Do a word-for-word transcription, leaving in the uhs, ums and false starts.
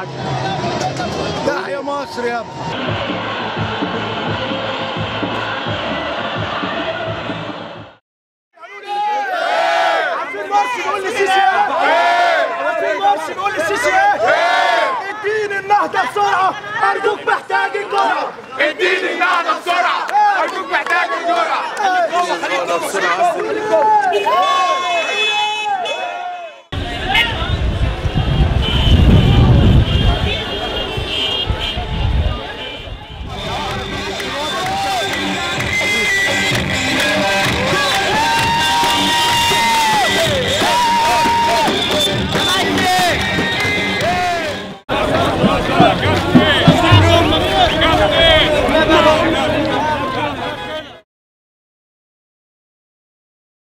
حاج. تحيا مصر يا ابني. عارفين مرسي بيقول للسيسي ايه؟ عارفين مرسي بيقول للسيسي ايه؟ اديني النهضة بسرعة، أرجوك محتاج الجرعة. اديني النهضة بسرعة، أرجوك محتاج الجرعة. خليك جوه خليك جوه خليك جوه.